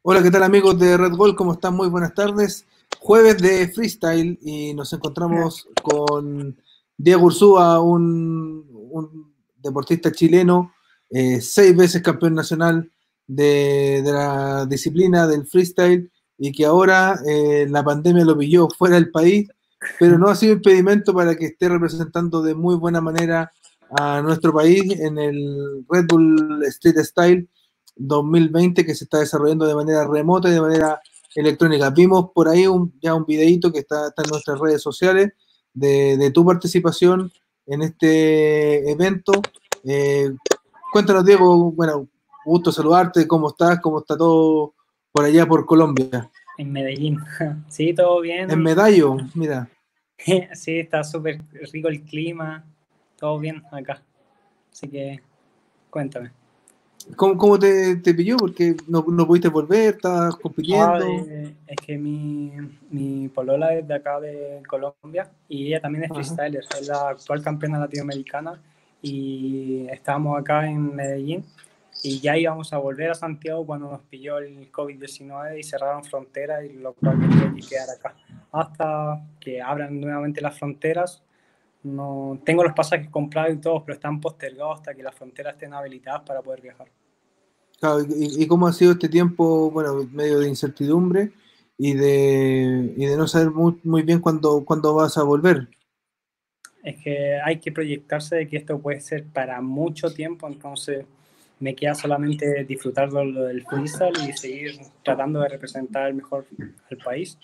Hola, ¿qué tal amigos de Red Bull? ¿Cómo están? Muy buenas tardes. Jueves de freestyle y nos encontramos con Diego Urzúa, un deportista chileno, 6 veces campeón nacional de la disciplina del freestyle y que ahora la pandemia lo pilló fuera del país, pero no ha sido impedimento para que esté representando de muy buena manera a nuestro país en el Red Bull Street Style 2020 que se está desarrollando de manera remota y de manera electrónica. Vimos por ahí ya un videito que está en nuestras redes sociales de tu participación en este evento. Eh, Cuéntanos, Diego, bueno, gusto saludarte, ¿cómo estás? ¿Cómo está todo por allá por Colombia? En Medellín. Sí, todo En bien. Medallo, mira. Sí, está súper rico el clima. Todo bien acá. Así que cuéntame. ¿Cómo te pilló? Porque no pudiste volver, estabas compitiendo. Es que mi polola es de acá de Colombia y ella también es Ajá. freestyler. Es la actual campeona latinoamericana y estábamos acá en Medellín y ya íbamos a volver a Santiago cuando nos pilló el COVID-19 y cerraron fronteras, y lo cual me tuve que quedar acá hasta que abran nuevamente las fronteras. No tengo los pasajes comprados y todos, pero están postergados hasta que las fronteras estén habilitadas para poder viajar. Claro, ¿y cómo ha sido este tiempo, bueno, medio de incertidumbre y de no saber muy bien cuándo vas a volver? Es que hay que proyectarse de que esto puede ser para mucho tiempo, entonces me queda solamente disfrutar de lo del freestyle y seguir tratando de representar mejor al país.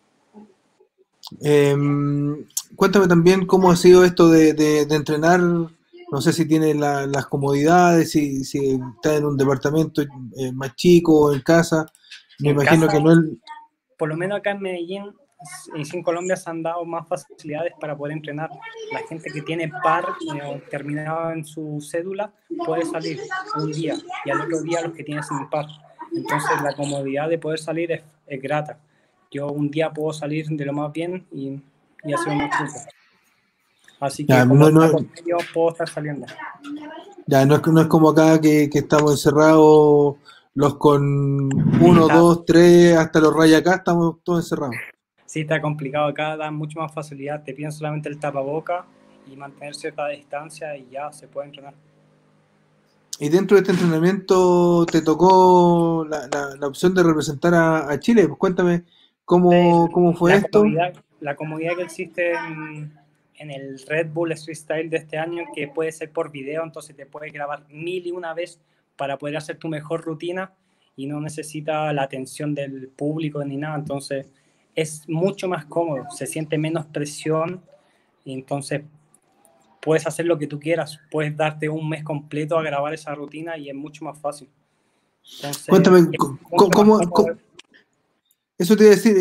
Eh, Cuéntame también cómo ha sido esto de entrenar, no sé si tienes las comodidades, si estás en un departamento más chico o en casa, me En imagino casa, que no es... por lo menos acá en Medellín y en Colombia se han dado más facilidades para poder entrenar. La gente que tiene par terminado en su cédula puede salir un día y al otro día los que tienen sin par. Entonces la comodidad de poder salir es grata. Yo un día puedo salir de lo más bien y hacer unos trucos. Así que Ya, como no, día no, por medio puedo estar saliendo. ya, no es como acá que estamos encerrados los con Sí, uno, dos, tres, hasta los rayas acá, estamos todos encerrados. sí está complicado. Acá da mucho más facilidad. Te piden solamente el tapaboca y mantener cierta distancia y ya se puede entrenar. Y dentro de este entrenamiento te tocó la opción de representar a Chile. Pues cuéntame cómo fue esto. La comodidad que existe en el Red Bull Street Style de este año, que puede ser por video, entonces te puedes grabar 1001 vez para poder hacer tu mejor rutina y no necesita la atención del público ni nada, entonces es mucho más cómodo, se siente menos presión y entonces puedes hacer lo que tú quieras, puedes darte un mes completo a grabar esa rutina y es mucho más fácil. Entonces Cuéntame, es mucho más cómodo. eso te iba a decir,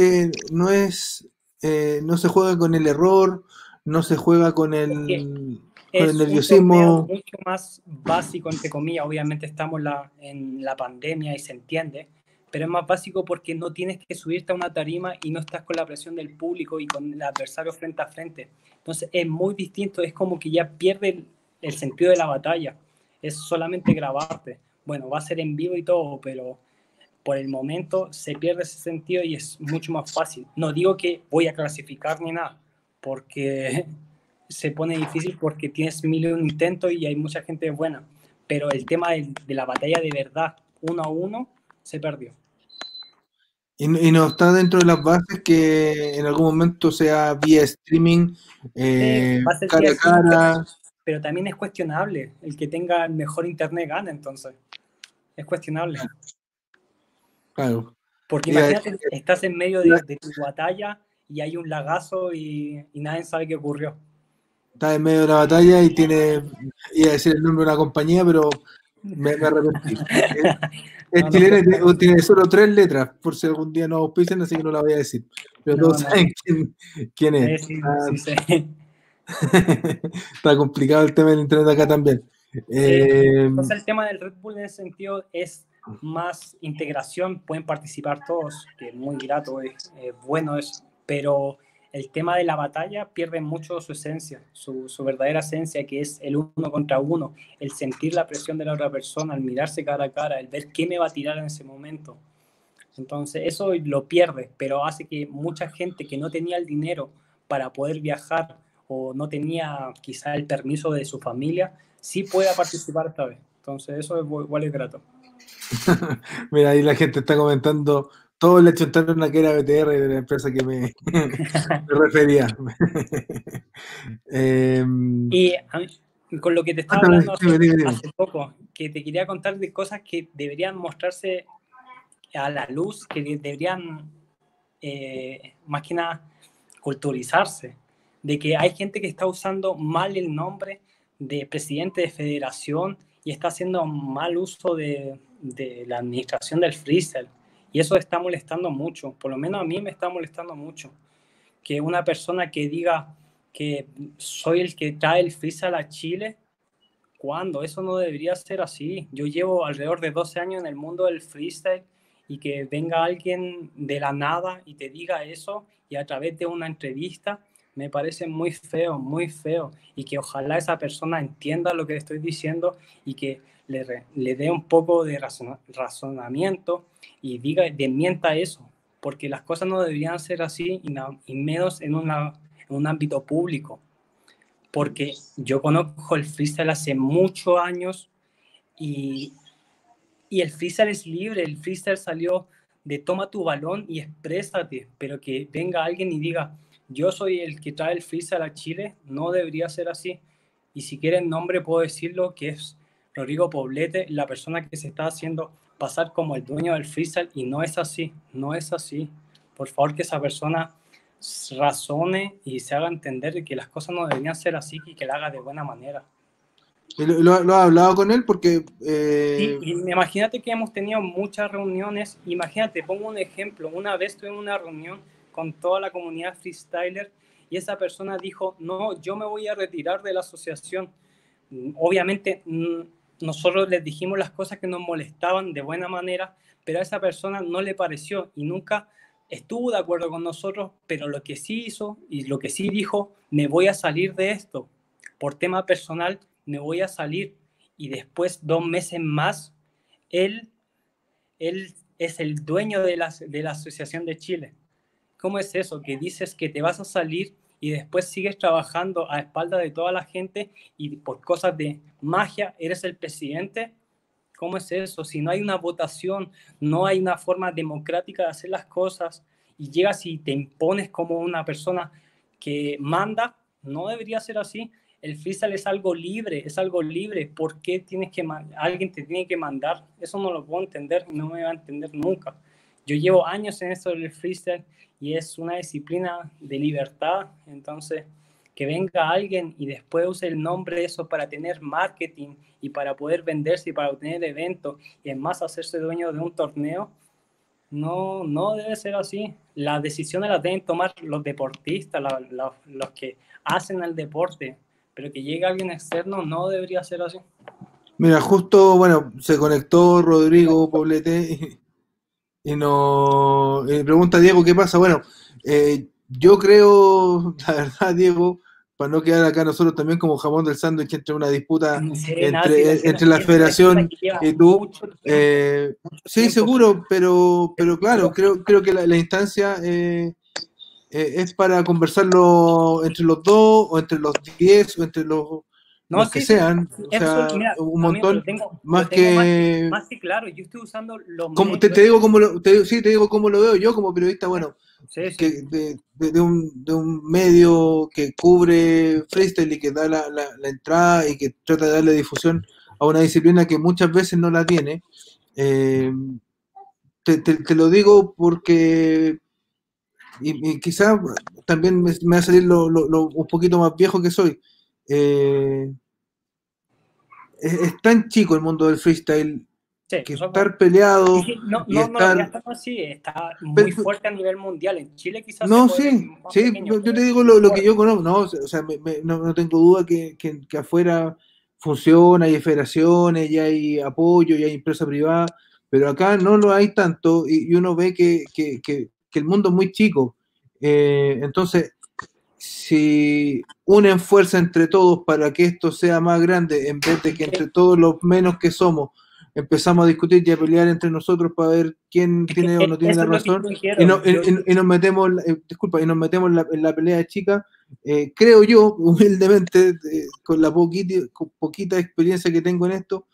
no se juega con el error, no se juega con el Es un torneo nerviosismo. mucho más básico, entre comillas. Obviamente estamos en la pandemia y se entiende, pero es más básico porque no tienes que subirte a una tarima y no estás con la presión del público y con el adversario frente a frente. Entonces es muy distinto, es como que ya pierde el sentido de la batalla. Es solamente grabarte. Bueno, va a ser en vivo y todo, pero por el momento se pierde ese sentido y es mucho más fácil. No digo que voy a clasificar ni nada, porque se pone difícil porque tienes mil y un intentos y hay mucha gente buena, pero el tema de la batalla de verdad, 1 a 1, se perdió. Y no está dentro de las bases que en algún momento sea vía streaming, Va a ser vía cara a streaming, cara. pero también es cuestionable. El que tenga el mejor internet gana, entonces. Es cuestionable. Claro. Porque Iba- imagínate, estás en medio iba- de tu batalla y hay un lagazo y nadie sabe qué ocurrió. Está en medio de una batalla y iba a decir el nombre de una compañía, pero me arrepentí. Es No, no chilena fue. y tiene solo 3 letras, por si algún día nos auspician, así que no la voy a decir. Pero No, todos no. saben quién es. Sí, sí sé. Está complicado el tema del internet acá también. Sí. Eh, Entonces el tema del Red Bull en ese sentido es más integración, pueden participar todos, que es muy grato, es bueno eso, pero el tema de la batalla pierde mucho su esencia, su verdadera esencia, que es el uno contra uno, el sentir la presión de la otra persona, el mirarse cara a cara, el ver qué me va a tirar en ese momento. Entonces eso lo pierde, pero hace que mucha gente que no tenía el dinero para poder viajar o no tenía quizá el permiso de su familia, sí pueda participar esta vez. Entonces eso es igual es grato. Mira, ahí la gente está comentando, todos le chuntaron a que era BTR de la empresa que me refería. Y con lo que te estaba Cuéntame, hablando dime. hace poco, que te quería contar de cosas que deberían mostrarse a la luz, que deberían más que nada culturizarse, de que hay gente que está usando mal el nombre de presidente de federación y está haciendo mal uso de la administración del freestyle. Y eso está molestando mucho, por lo menos a mí me está molestando mucho. Que una persona que diga que soy el que trae el freestyle a Chile, ¿cuándo? Eso no debería ser así. Yo llevo alrededor de 12 años en el mundo del freestyle y que venga alguien de la nada y te diga eso y a través de una entrevista me parece muy feo, muy feo. Y que ojalá esa persona entienda lo que estoy diciendo y que le dé un poco de razonamiento y diga, desmienta eso, porque las cosas no deberían ser así y menos en un ámbito público porque yo conozco el freestyle hace muchos años y, y el freestyle es libre, el freestyle salió de toma tu balón y exprésate, pero que venga alguien y diga, yo soy el que trae el freestyle a Chile, no debería ser así. Y si quieren nombre puedo decirlo, que es Rodrigo Poblete, la persona que se está haciendo pasar como el dueño del freestyle y no es así, no es así. Por favor que esa persona razone y se haga entender que las cosas no deberían ser así y que la haga de buena manera. ¿Lo has hablado con él? Porque... Sí, y imagínate que hemos tenido muchas reuniones. Imagínate, pongo un ejemplo. Una vez tuve una reunión con toda la comunidad freestyler y esa persona dijo, no, yo me voy a retirar de la asociación. Obviamente, nosotros les dijimos las cosas que nos molestaban de buena manera, pero a esa persona no le pareció y nunca estuvo de acuerdo con nosotros, pero lo que sí hizo y lo que sí dijo, me voy a salir de esto. Por tema personal, me voy a salir. Y después, 2 meses más, él es el dueño de la Asociación de Chile. ¿Cómo es eso? Que dices que te vas a salir y después sigues trabajando a espaldas de toda la gente y por cosas de magia eres el presidente. ¿Cómo es eso? Si no hay una votación, no hay una forma democrática de hacer las cosas y llegas y te impones como una persona que manda, no debería ser así. El freestyle es algo libre, es algo libre. ¿Por qué alguien te tiene que mandar? Eso no lo puedo entender, no me va a entender nunca. Yo llevo años en esto del freestyle y es una disciplina de libertad, entonces que venga alguien y después use el nombre de eso para tener marketing y para poder venderse y para obtener eventos y en más hacerse dueño de un torneo, no, no debe ser así. Las decisiones las deben tomar los deportistas, los que hacen el deporte, pero que llegue alguien externo no debería ser así. Mira, justo, bueno, se conectó Rodrigo Poblete y nos pregunta Diego qué pasa. Bueno, yo creo, la verdad, Diego, para no quedar acá nosotros también como jamón del sándwich entre una disputa entre la federación y tú. Sí, seguro, pero claro, creo que la instancia es para conversarlo entre los dos, o entre los 10, o entre los que sean. O sea, mira, un montón, más que claro. Yo estoy usando los medios. Te digo te digo cómo lo veo yo como periodista, bueno, sí. Que de un medio que cubre freestyle y que da la entrada y que trata de darle difusión a una disciplina que muchas veces no la tiene. Te lo digo porque y quizás también me va a salir un poquito más viejo que soy. Es tan chico el mundo del freestyle que estar peleado y estar... así, está muy fuerte a nivel mundial. En Chile quizás no, sí, pequeño, yo te digo lo que yo conozco, no, o sea, no tengo duda que afuera funciona, hay federaciones, y hay apoyo, y hay empresa privada, pero acá no lo hay tanto y uno ve que el mundo es muy chico. Entonces, si unen fuerza entre todos para que esto sea más grande, en vez de que entre todos los menos que somos empezamos a discutir y a pelear entre nosotros para ver quién tiene o no tiene la razón, y nos metemos, disculpa, y nos metemos en la pelea de chicas. Creo yo, humildemente, con la poquita experiencia que tengo en esto,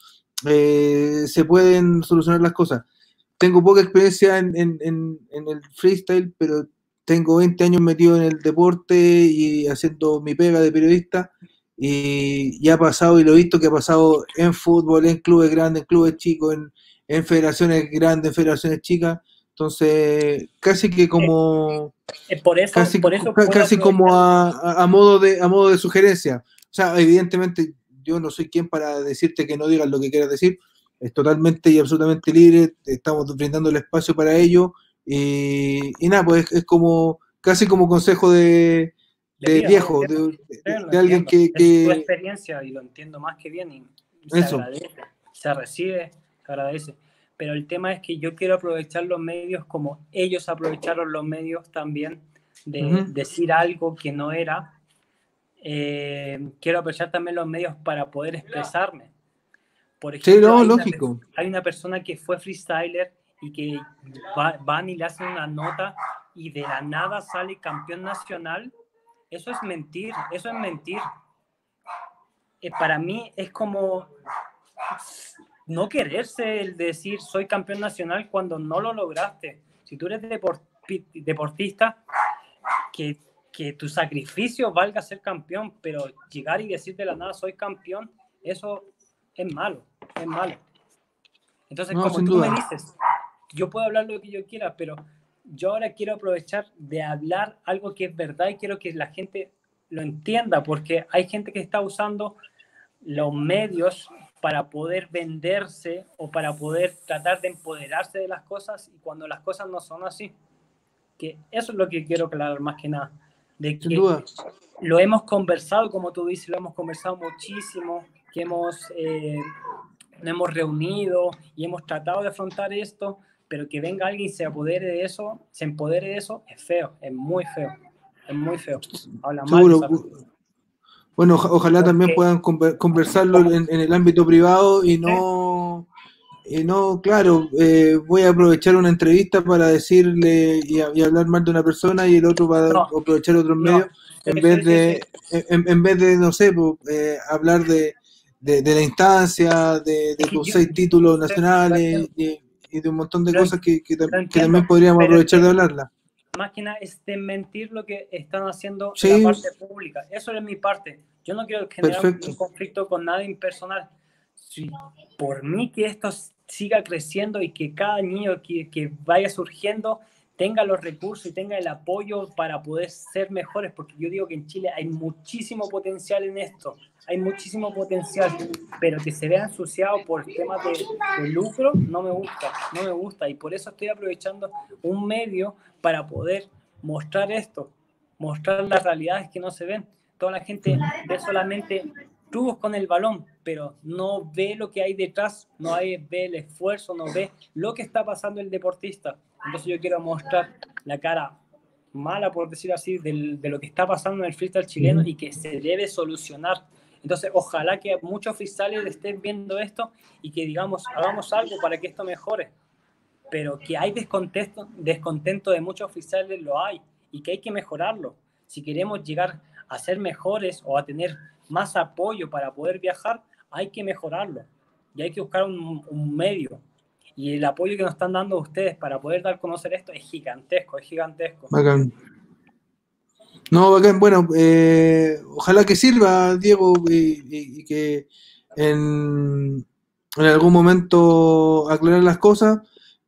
se pueden solucionar las cosas. Tengo poca experiencia en el freestyle, pero tengo 20 años metido en el deporte y haciendo mi pega de periodista, y ha pasado, y lo he visto que ha pasado en fútbol, en clubes grandes, en clubes chicos, en federaciones grandes, en federaciones chicas. Entonces, casi que como casi como a modo de sugerencia. O sea, evidentemente yo no soy quien para decirte que no digas lo que quieras decir, es totalmente y absolutamente libre, estamos brindando el espacio para ello, y nada, pues es como casi como consejo de viejo, de alguien que... Es tu experiencia y lo entiendo más que bien, y se eso. agradece, se recibe, se agradece. Pero el tema es que yo quiero aprovechar los medios como ellos aprovecharon los medios también de decir algo que no era. Quiero aprovechar también los medios para poder expresarme. Por ejemplo, sí, no, lógico. Hay una persona que fue freestyler y que van y le hacen una nota y de la nada sale campeón nacional. Eso es mentir, eso es mentir. Para mí es como no quererse el decir soy campeón nacional cuando no lo lograste. Si tú eres deportista, que tu sacrificio valga ser campeón, pero llegar y decir de la nada soy campeón, eso es malo, es malo. Entonces, no, como tú duda. me dices, yo puedo hablar lo que yo quiera, pero yo ahora quiero aprovechar de hablar algo que es verdad y quiero que la gente lo entienda, porque hay gente que está usando los medios para poder venderse o para poder tratar de empoderarse de las cosas, y cuando las cosas no son así. Que eso es lo que quiero aclarar más que nada. De que lo hemos conversado, como tú dices, lo hemos conversado muchísimo, que nos hemos reunido y hemos tratado de afrontar esto, pero que venga alguien y se empodere de eso, es feo, es muy feo, es muy feo. Habla mal de esa persona. Bueno, ojalá también puedan conversarlo en el ámbito privado y no, claro, voy a aprovechar una entrevista para decirle y hablar mal de una persona, y el otro va a aprovechar otros medios, en vez de, no sé, hablar de la instancia, de tus 6 títulos nacionales y de un montón de cosas que también podríamos aprovechar de hablarla. Más que nada es de mentir lo que están haciendo en la parte pública. Eso es mi parte. Yo no quiero generar un conflicto con nadie impersonal. Si por mí que esto siga creciendo y que cada niño que vaya surgiendo tenga los recursos y tenga el apoyo para poder ser mejores, porque yo digo que en Chile hay muchísimo potencial en esto, hay muchísimo potencial, pero que se vea ensuciado por temas de lucro, no me gusta, y por eso estoy aprovechando un medio para poder mostrar esto, mostrar las realidades que no se ven. Toda la gente ve solamente tubos con el balón, pero no ve lo que hay detrás, no ve el esfuerzo, no ve lo que está pasando el deportista. Entonces yo quiero mostrar la cara mala, por decir así, de lo que está pasando en el freestyle chileno y que se debe solucionar. Entonces ojalá que muchos freestylers estén viendo esto y que digamos, hagamos algo para que esto mejore. Pero que hay descontento de muchos freestylers, lo hay, y que hay que mejorarlo. Si queremos llegar a ser mejores o a tener más apoyo para poder viajar, hay que mejorarlo y hay que buscar un medio, y el apoyo que nos están dando ustedes para poder dar a conocer esto es gigantesco, Bacán. No, bacán, bueno, ojalá que sirva, Diego, y que en algún momento aclarar las cosas.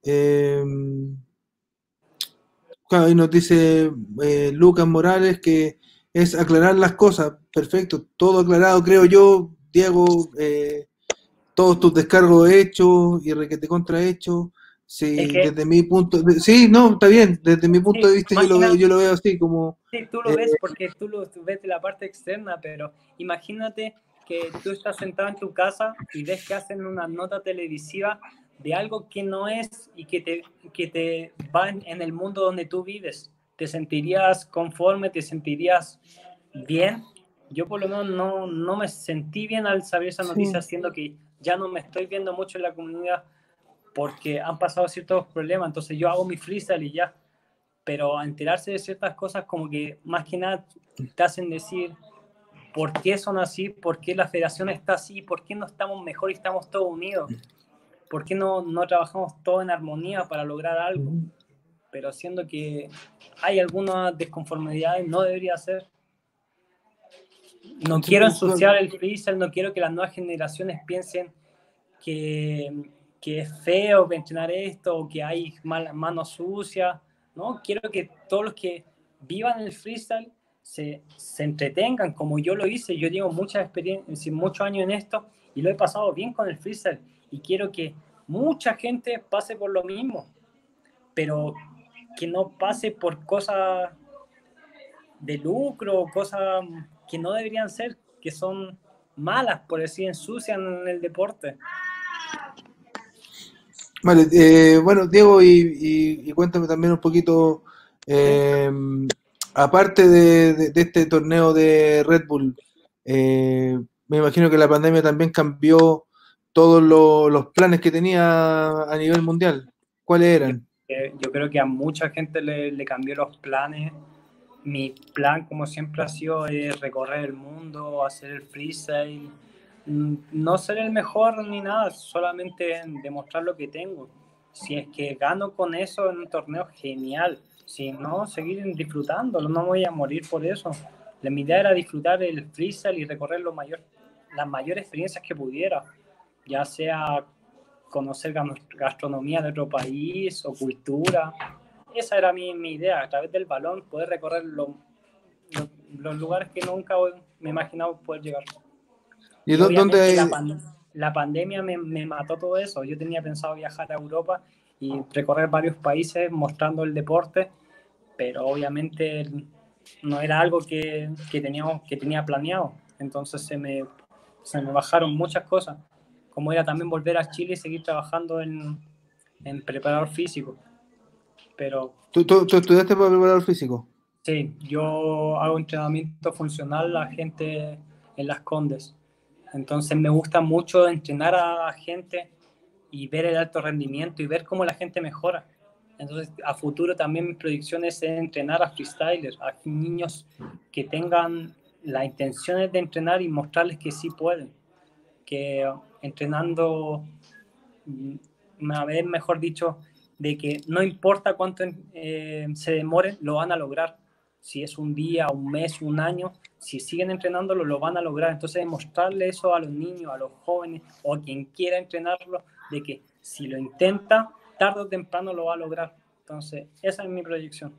Claro, ahí nos dice Lucas Morales que es aclarar las cosas. Perfecto, todo aclarado, creo yo, Diego. Todos tus descargos hechos y requete contra hechos. Sí, desde mi punto de, sí, no, está bien, desde mi punto de vista yo lo veo así como... Sí, tú lo ves porque tú ves de la parte externa, pero imagínate que tú estás sentado en tu casa y ves que hacen una nota televisiva de algo que no es y que te va en el mundo donde tú vives. ¿Te sentirías conforme? ¿Te sentirías bien? yo por lo menos no me sentí bien al saber esa noticia, siendo que ya no me estoy viendo mucho en la comunidad porque han pasado ciertos problemas, entonces yo hago mi freestyle y ya, pero a enterarse de ciertas cosas como que más que nada te hacen decir por qué son así, por qué la federación está así, por qué no estamos mejor y estamos todos unidos, por qué no trabajamos todos en armonía para lograr algo, pero siendo que hay algunas desconformidades, no debería ser. No quiero ensuciar el freestyle, no quiero que las nuevas generaciones piensen que es feo entrenar esto o que hay manos sucias, ¿no? Quiero que todos los que vivan el freestyle se entretengan como yo lo hice. Yo tengo mucha experiencia, muchos años en esto y lo he pasado bien con el freestyle y quiero que mucha gente pase por lo mismo, pero que no pase por cosas de lucro, cosas que no deberían ser, que son malas, por decir, ensucian el deporte. Vale, bueno, Diego, y cuéntame también un poquito, aparte de este torneo de Red Bull, me imagino que la pandemia también cambió todos los planes que tenía a nivel mundial. ¿Cuáles eran? Yo creo que a mucha gente le cambió los planes. Mi plan, como siempre ha sido, es recorrer el mundo, hacer el freestyle, no ser el mejor ni nada, solamente demostrar lo que tengo. Si es que gano con eso en un torneo, genial. Si no, seguir disfrutándolo, no voy a morir por eso. Mi idea era disfrutar el freestyle y recorrer las mayores experiencias que pudiera, ya sea conocer gastronomía de otro país o cultura. Esa era mi idea, a través del balón poder recorrer los lugares que nunca me imaginaba poder llegar. ¿Y obviamente dónde? la pandemia me mató todo eso. Yo tenía pensado viajar a Europa y recorrer varios países mostrando el deporte, pero obviamente no era algo que tenía planeado. Entonces se me bajaron muchas cosas, como era también volver a Chile y seguir trabajando en preparador físico. Pero ¿Tú estudiaste para preparador físico? sí, yo hago entrenamiento funcional a gente en Las Condes. Entonces me gusta mucho entrenar a gente y ver el alto rendimiento y ver cómo la gente mejora. Entonces, a futuro también mi proyección es entrenar a freestylers, a niños que tengan las intenciones de entrenar y mostrarles que sí pueden, que entrenando, una vez mejor dicho, de que no importa cuánto se demoren, lo van a lograr. Si es un día, un mes, un año, si siguen entrenándolo, lo van a lograr. Entonces, mostrarle eso a los niños, a los jóvenes o a quien quiera entrenarlo, de que si lo intenta, tarde o temprano lo va a lograr. Entonces, esa es mi proyección.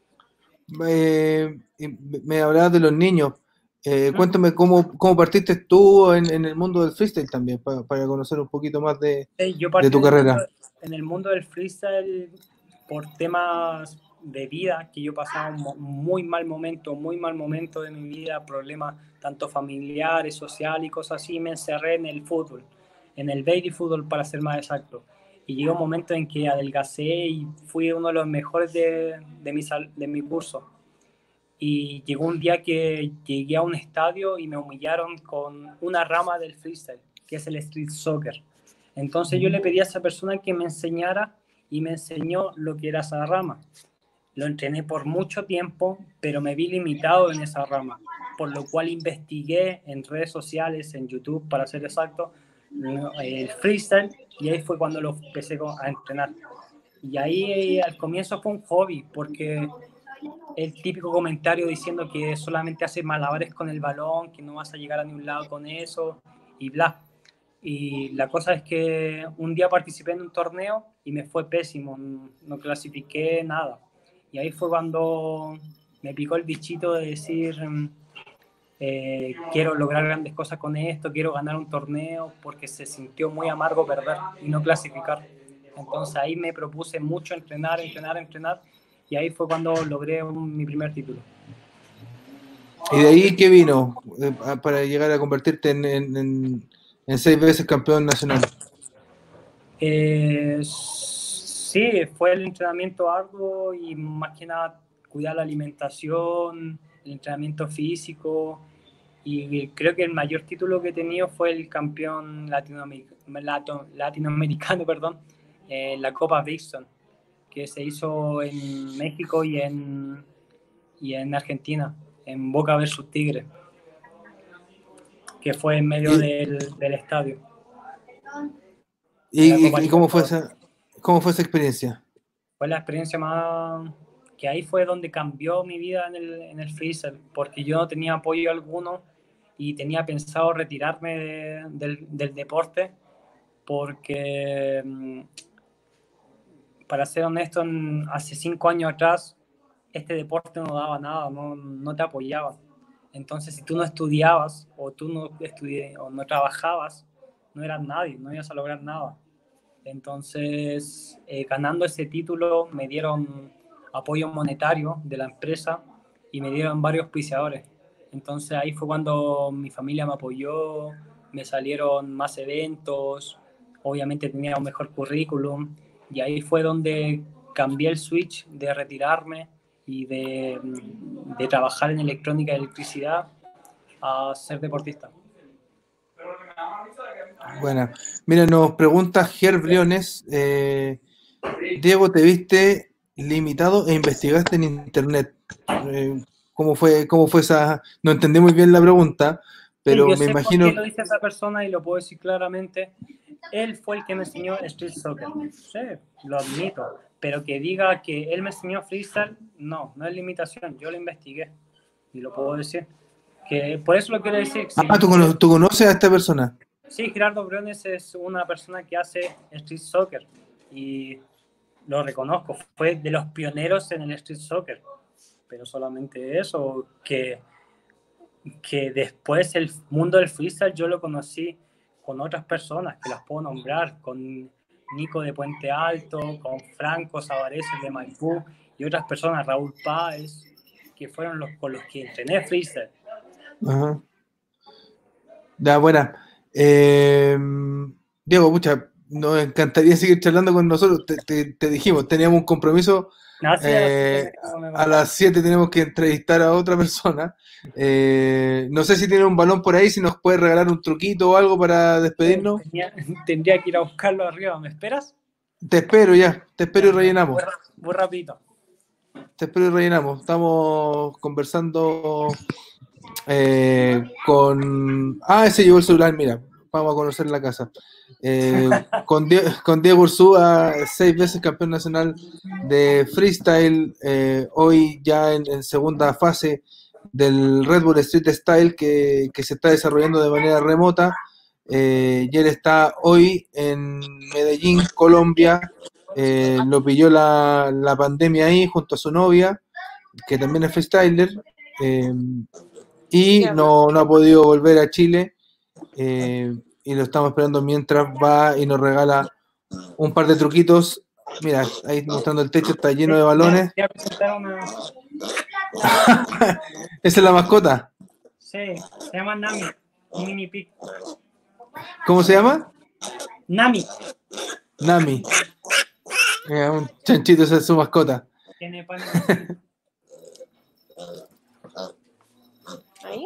Me hablabas de los niños. Cuéntame cómo partiste tú en el mundo del freestyle también, para conocer un poquito más Yo de partí tu carrera. en el mundo del freestyle por temas de vida, que yo pasaba un muy mal momento de mi vida, problemas tanto familiares, sociales y cosas así, me encerré en el fútbol, en el baby fútbol para ser más exacto. Y llegó un momento en que adelgacé y fui uno de los mejores de mi curso. Y llegó un día que llegué a un estadio y me humillaron con una rama del freestyle, que es el street soccer. Entonces yo le pedí a esa persona que me enseñara y me enseñó lo que era esa rama. Lo entrené por mucho tiempo, pero me vi limitado en esa rama, por lo cual investigué en redes sociales, en YouTube, para ser exacto, el freestyle, y ahí fue cuando lo empecé a entrenar. Y ahí al comienzo fue un hobby, porque el típico comentario diciendo que solamente haces malabares con el balón, que no vas a llegar a ningún lado con eso, y bla. Y la cosa es que un día participé en un torneo y me fue pésimo, no clasifiqué nada. Y ahí fue cuando me picó el bichito de decir, quiero lograr grandes cosas con esto, quiero ganar un torneo, porque se sintió muy amargo perder y no clasificar. Entonces ahí me propuse mucho entrenar, y ahí fue cuando logré mi primer título. ¿Y de ahí qué vino para llegar a convertirte en 6 veces campeón nacional? Sí, fue el entrenamiento arduo y más que nada cuidar la alimentación, el entrenamiento físico Y creo que el mayor título que he tenido fue el campeón latinoamericano, perdón, la Copa Brixton, que se hizo en México y en Argentina, en Boca versus Tigre, que fue en medio del estadio. ¿Y cómo fue esa experiencia? Fue la experiencia más... que ahí fue donde cambió mi vida en el freezer, porque yo no tenía apoyo alguno y tenía pensado retirarme del deporte, porque, para ser honesto, hace 5 años atrás, este deporte no daba nada, no te apoyaba. Entonces, si tú no estudiabas o tú no o no trabajabas, no eras nadie, no ibas a lograr nada. Entonces, ganando ese título, me dieron apoyo monetario de la empresa y me dieron varios auspiciadores. Entonces, ahí fue cuando mi familia me apoyó, me salieron más eventos, obviamente tenía un mejor currículum, y ahí fue donde cambié el switch de retirarme y de trabajar en electrónica y electricidad a ser deportista. Bueno, mira, nos pregunta Ger Briones, Diego, ¿te viste limitado e investigaste en internet? ¿Cómo fue esa? No entendí muy bien la pregunta, pero Sí, yo me sé por imagino... qué lo dice esa persona y lo puedo decir claramente. Él fue el que me enseñó street soccer. Sí, lo admito. Pero que diga que él me enseñó freestyle, no es limitación. Yo lo investigué y lo puedo decir. Que por eso lo quiero decir. Si ¿tú conoces a esta persona? Sí, Gerardo Briones es una persona que hace street soccer y lo reconozco. Fue de los pioneros en el street soccer. Pero solamente eso, que después el mundo del freestyle yo lo conocí con otras personas que las puedo nombrar, con Nico de Puente Alto, con Franco Savarese de Maipú y otras personas, Raúl Páez, que fueron con los que entrené freestyle. Ajá. Ya, buena. Diego, pucha, nos encantaría seguir charlando con nosotros. Te dijimos, teníamos un compromiso. A las 7 tenemos que entrevistar a otra persona. No sé si tiene un balón por ahí, si nos puede regalar un truquito o algo para despedirnos. Tendría que ir a buscarlo arriba. ¿Me esperas? Te espero y rellenamos. Muy rapidito. Te espero y rellenamos. Estamos conversando con... ese llegó el celular, mira. Vamos a conocer la casa. Con Diego Ursúa, 6 veces campeón nacional de freestyle, hoy ya en segunda fase del Red Bull Street Style que se está desarrollando de manera remota. Y él está hoy en Medellín, Colombia. Lo pilló la pandemia ahí junto a su novia, que también es freestyler, y no ha podido volver a Chile. Y lo estamos esperando mientras va y nos regala un par de truquitos. Mira, ahí mostrando el techo, está lleno de balones. ¿Esa es la mascota? Sí, se llama Nami, un mini pig. ¿Cómo se llama? Nami. Nami. Un chanchito, esa es su mascota. Tiene pan. ¿Ahí?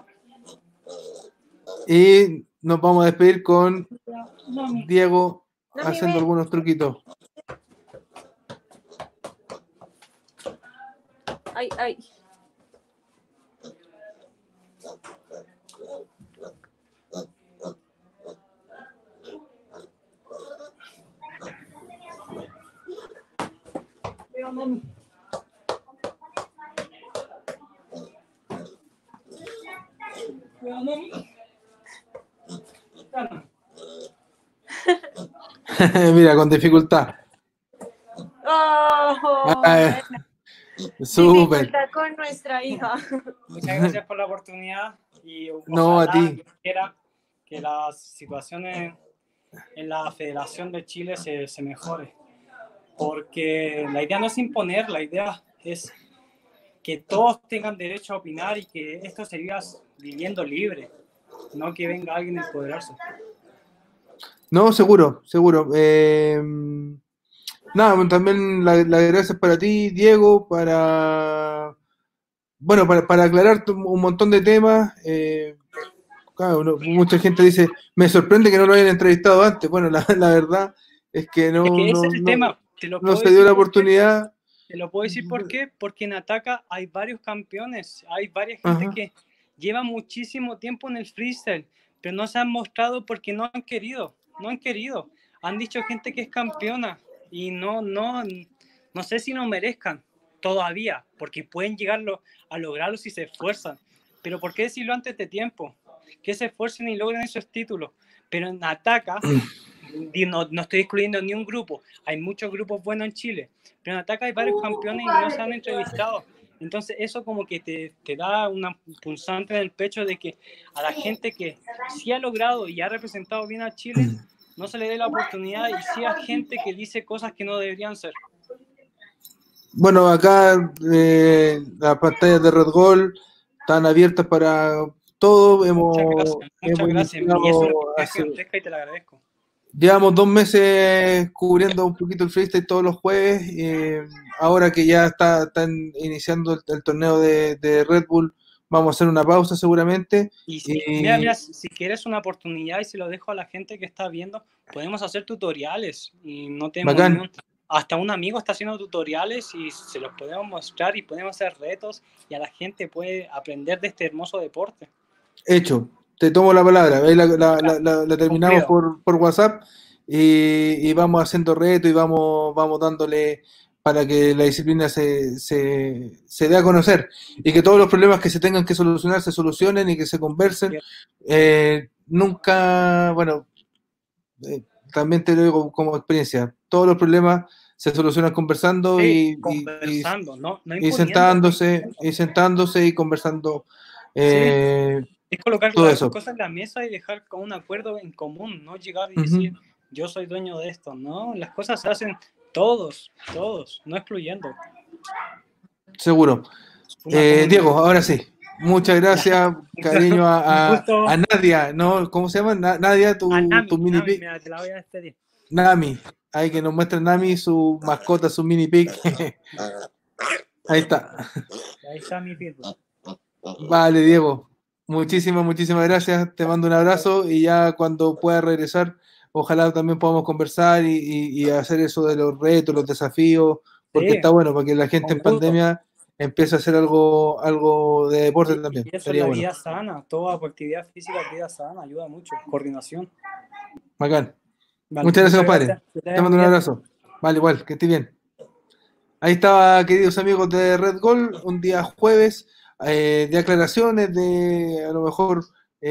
Y nos vamos a despedir con Diego haciendo algunos truquitos. Ay. Mira, con dificultad. Súper. Dificultad con nuestra hija. Muchas gracias por la oportunidad y no, a ti. Que las situaciones en la Federación de Chile se mejore, porque la idea no es imponer, la idea es que todos tengan derecho a opinar y que esto se viva viviendo libre, no que venga alguien a empoderarse. No, seguro. Nada, también las gracias para ti, Diego, para bueno, para aclarar un montón de temas, claro, mucha gente dice, me sorprende que no lo hayan entrevistado antes. Bueno, la verdad es que Es que ese es el tema, te lo no puedo se dio decir la por qué. oportunidad. Te lo puedo decir por qué, porque en Ataca hay varios campeones, hay varias gente Ajá. que lleva muchísimo tiempo en el freestyle, pero no se han mostrado porque no han querido, no han querido. Han dicho gente que es campeona y no sé si no merezcan todavía, porque pueden llegarlo a lograrlo si se esfuerzan. Pero ¿por qué decirlo antes de tiempo? Que se esfuercen y logren esos títulos. Pero en Ataca, no estoy excluyendo ni un grupo, hay muchos grupos buenos en Chile, pero en Ataca hay varios campeones y no se han entrevistado. Entonces eso como que te da una pulsante en el pecho de que a la gente que sí ha logrado y ha representado bien a Chile, no se le dé la oportunidad, y sí a gente que dice cosas que no deberían ser. Bueno, acá las pantallas de Red Gold están abiertas para todo. Muchas gracias. Y es una oportunidad Hace, gigantesca y te la agradezco. llevamos 2 meses cubriendo un poquito el freestyle todos los jueves. Ahora que ya están iniciando el torneo de Red Bull, vamos a hacer una pausa seguramente. Y mira, si quieres una oportunidad y se lo dejo a la gente que está viendo, podemos hacer tutoriales y no tenemos hasta un amigo está haciendo tutoriales y se los podemos mostrar y podemos hacer retos y a la gente puede aprender de este hermoso deporte. Hecho, te tomo la palabra. Ahí la terminamos por WhatsApp y vamos haciendo retos y vamos dándole para que la disciplina se dé a conocer y que todos los problemas que se tengan que solucionar se solucionen y que se conversen. Nunca, bueno, también te lo digo como experiencia, todos los problemas se solucionan conversando y sentándose y conversando. Es colocar las cosas en la mesa y dejar con un acuerdo en común, no llegar y decir yo soy dueño de esto, no, las cosas se hacen todos, no excluyendo. Seguro. Diego, ahora sí. Muchas gracias, cariño a Nadia, ¿no? ¿Cómo se llama? Nadia, tu mini pig. Te la voy a despedir. Nami, ahí que nos muestra Nami su mascota, su mini pig. Ahí está. Ahí está mi pig. Vale, Diego. Muchísimas gracias. Te mando un abrazo y ya cuando pueda regresar, ojalá también podamos conversar y hacer eso de los retos, los desafíos, porque está bueno para que la gente en pandemia empiece a hacer algo de deporte también. Y eso es la vida sana, toda actividad física, vida sana, ayuda mucho, coordinación. Bacán. Vale, muchas gracias, compadre. Te mando un abrazo. Vale, igual, que estés bien. Ahí estaba, queridos amigos de Red Gold, un día jueves de aclaraciones, de a lo mejor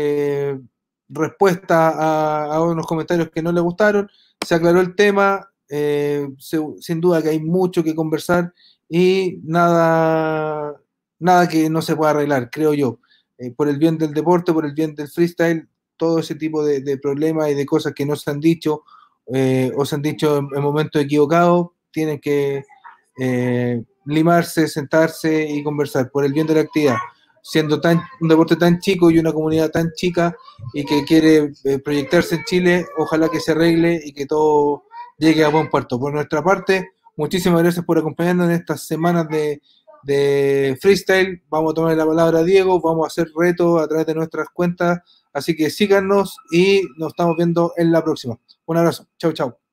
respuesta a unos comentarios que no le gustaron. Se aclaró el tema, sin duda que hay mucho que conversar y nada que no se pueda arreglar, creo yo. Por el bien del deporte, por el bien del freestyle, todo ese tipo de problemas y de cosas que no se han dicho o se han dicho en momentos equivocados, tienen que limarse, sentarse y conversar por el bien de la actividad. Siendo un deporte tan chico y una comunidad tan chica y que quiere proyectarse en Chile, ojalá que se arregle y que todo llegue a buen puerto. Por nuestra parte, muchísimas gracias por acompañarnos en estas semanas de freestyle. Vamos a tomar la palabra a Diego, vamos a hacer retos a través de nuestras cuentas, así que síganos y nos estamos viendo en la próxima. Un abrazo, chau.